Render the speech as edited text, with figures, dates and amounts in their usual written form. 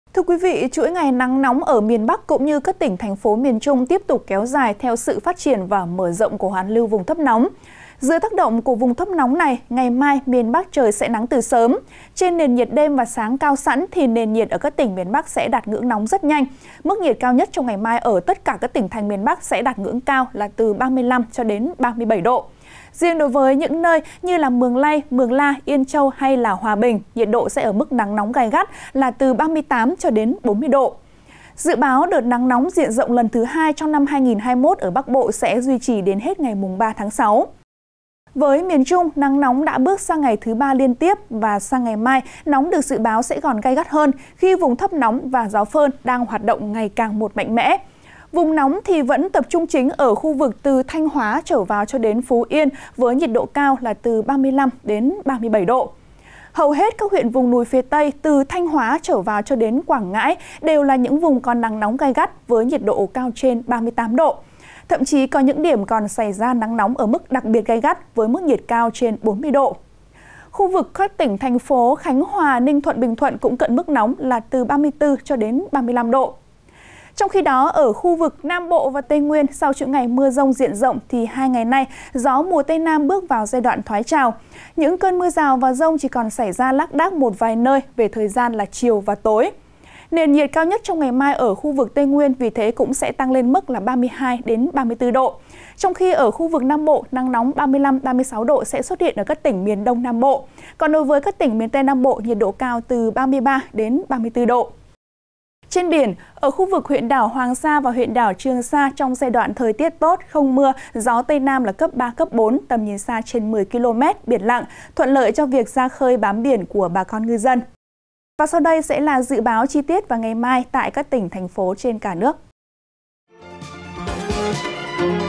Thưa quý vị, chuỗi ngày nắng nóng ở miền Bắc cũng như các tỉnh, thành phố miền Trung tiếp tục kéo dài theo sự phát triển và mở rộng của hoàn lưu vùng thấp nóng. Dưới tác động của vùng thấp nóng này, ngày mai miền Bắc trời sẽ nắng từ sớm. Trên nền nhiệt đêm và sáng cao sẵn thì nền nhiệt ở các tỉnh miền Bắc sẽ đạt ngưỡng nóng rất nhanh. Mức nhiệt cao nhất trong ngày mai ở tất cả các tỉnh thành miền Bắc sẽ đạt ngưỡng cao là từ 35 cho đến 37 độ. Riêng đối với những nơi như là Mường Lây, Mường La, Yên Châu hay là Hòa Bình, nhiệt độ sẽ ở mức nắng nóng gay gắt là từ 38 cho đến 40 độ. Dự báo đợt nắng nóng diện rộng lần thứ 2 trong năm 2021 ở Bắc Bộ sẽ duy trì đến hết ngày 3 tháng 6. Với miền Trung, nắng nóng đã bước sang ngày thứ 3 liên tiếp và sang ngày mai, nóng được dự báo sẽ còn gay gắt hơn khi vùng thấp nóng và gió phơn đang hoạt động ngày càng một mạnh mẽ. Vùng nóng thì vẫn tập trung chính ở khu vực từ Thanh Hóa trở vào cho đến Phú Yên với nhiệt độ cao là từ 35 đến 37 độ. Hầu hết các huyện vùng núi phía Tây từ Thanh Hóa trở vào cho đến Quảng Ngãi đều là những vùng có nắng nóng gay gắt với nhiệt độ cao trên 38 độ. Thậm chí có những điểm còn xảy ra nắng nóng ở mức đặc biệt gay gắt với mức nhiệt cao trên 40 độ. Khu vực các tỉnh, thành phố Khánh Hòa, Ninh Thuận, Bình Thuận cũng cận mức nóng là từ 34 cho đến 35 độ. Trong khi đó, ở khu vực Nam Bộ và Tây Nguyên, sau chuỗi ngày mưa rông diện rộng thì 2 ngày nay, gió mùa Tây Nam bước vào giai đoạn thoái trào. Những cơn mưa rào và dông chỉ còn xảy ra lác đác một vài nơi về thời gian là chiều và tối. Nền nhiệt cao nhất trong ngày mai ở khu vực Tây Nguyên vì thế cũng sẽ tăng lên mức là 32 đến 34 độ. Trong khi ở khu vực Nam Bộ, nắng nóng 35-36 độ sẽ xuất hiện ở các tỉnh miền Đông Nam Bộ. Còn đối với các tỉnh miền Tây Nam Bộ, nhiệt độ cao từ 33 đến 34 độ. Trên biển, ở khu vực huyện đảo Hoàng Sa và huyện đảo Trường Sa trong giai đoạn thời tiết tốt, không mưa, gió Tây Nam là cấp 3, cấp 4, tầm nhìn xa trên 10 km, biển lặng, thuận lợi cho việc ra khơi bám biển của bà con ngư dân. Và sau đây sẽ là dự báo chi tiết vào ngày mai tại các tỉnh, thành phố trên cả nước.